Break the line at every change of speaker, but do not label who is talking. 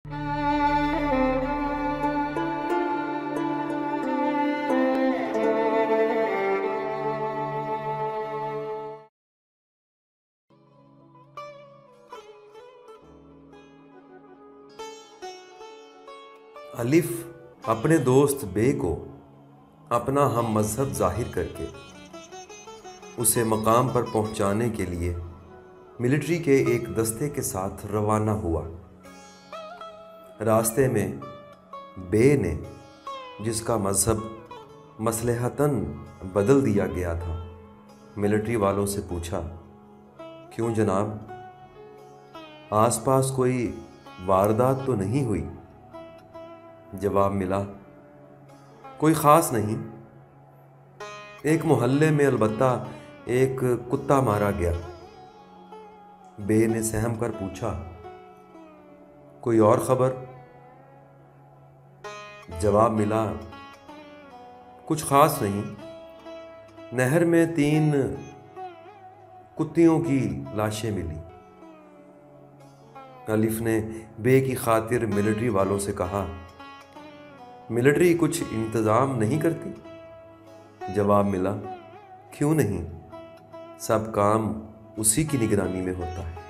अलिफ अपने दोस्त बे को अपना हम मज़हब जाहिर करके उसे मकाम पर पहुंचाने के लिए मिलिट्री के एक दस्ते के साथ रवाना हुआ। रास्ते में बे ने, जिसका मज़हब मसलहतन बदल दिया गया था, मिलिट्री वालों से पूछा, क्यों जनाब, आसपास कोई वारदात तो नहीं हुई? जवाब मिला, कोई ख़ास नहीं, एक मोहल्ले में अलबत्ता एक कुत्ता मारा गया। बे ने सहम कर पूछा, कोई और ख़बर? जवाब मिला, कुछ ख़ास नहीं, नहर में 3 कुत्तियों की लाशें मिली। अलिफ ने बे की खातिर मिलिट्री वालों से कहा, मिलिट्री कुछ इंतज़ाम नहीं करती? जवाब मिला, क्यों नहीं, सब काम उसी की निगरानी में होता है।